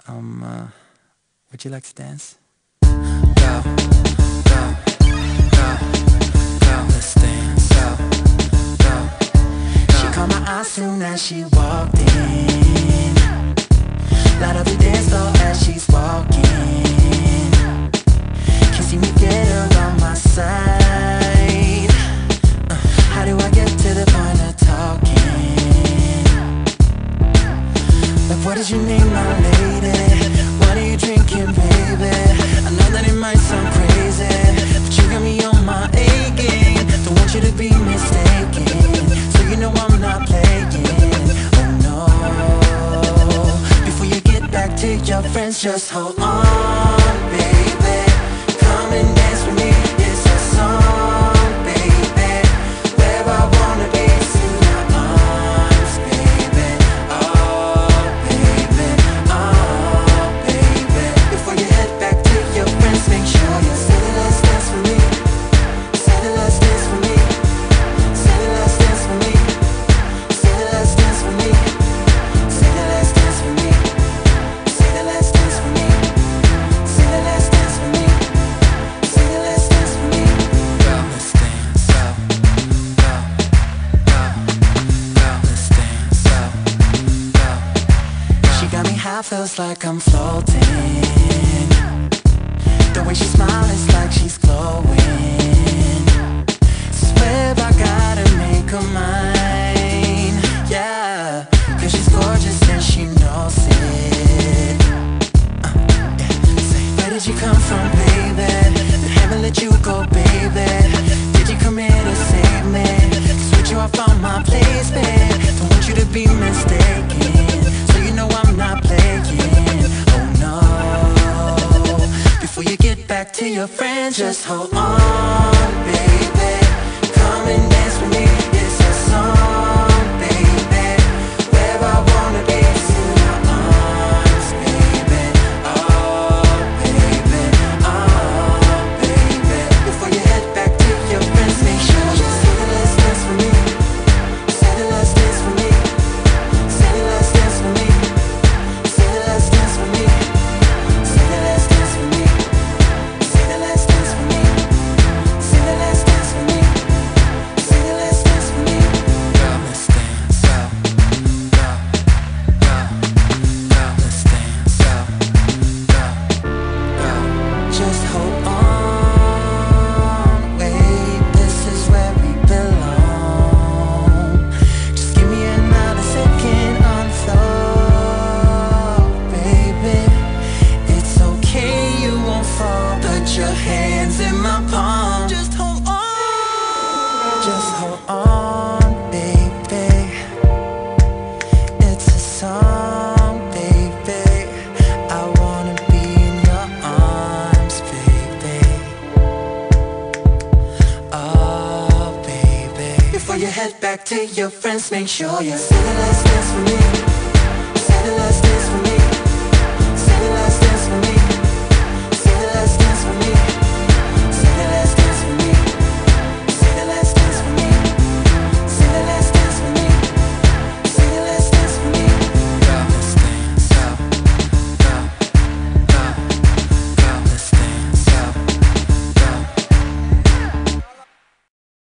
Would you like to dance? Go, go, go, go, let's dance. Go, go, go. She caught my eye soon as she walked in. Light up the dance floor as she's walking. Can't see me get her on my side. How do I get to the point of talking? Like, what is your name, my lady? What are you drinking, baby? I know that it might sound crazy, but you got me on my A game. Don't want you to be mistaken, so you know I'm not playing. Oh no. Before you get back to your friends, just hold on, baby. Come and dance with me, it's a song, baby. Where I wanna be is in your arms, baby. Oh, baby, oh, baby. Before you head back to your friends, make sure you say the last dance for me. Say the last dance for me. Say the last dance for me. Say the last dance for me. Say the last dance for me. Say the last dance for me. Say the last dance for me. Say the last dance for me. Go, let's dance. Go, go, go, go, let's dance. Go, go. She got me high, feels like I'm floating. The way she smiles is like she's glowing. Swear I gotta make her mine. Yeah, 'cause she's gorgeous and she knows it. Yeah. Say, where did you come from, baby? Did heaven let you go, baby? Did you come here to save me? 'Cause with you I found my place, babe. Don't want you to be mistaken, so you know I'm not playing. Oh no. Before you get back to your friends, just hold on, baby. Come and dance with me, it's a song, baby. Where I wanna be is in your arms, baby. Oh, baby, oh, baby. Before you head back to your friends, make sure you say the last dance for me. Say the last dance for me. Say the last dance for me. Say the last dance for me. Say the last dance for me. Say the last dance for me. Say the last dance for me. Say the last dance for me. Go, let's dance. Go, go, go, go, let's dance. Go, go, go. Just hold on, wait, this is where we belong. Just give me another second on the floor, baby. It's okay, you won't fall. Put your hands in my palm. Just hold on. Just hold on, baby. It's a song, baby. I wanna be in your arms, baby. Oh, baby. Before you head back to your friends, make sure you say the last dance for me. Say the last dance.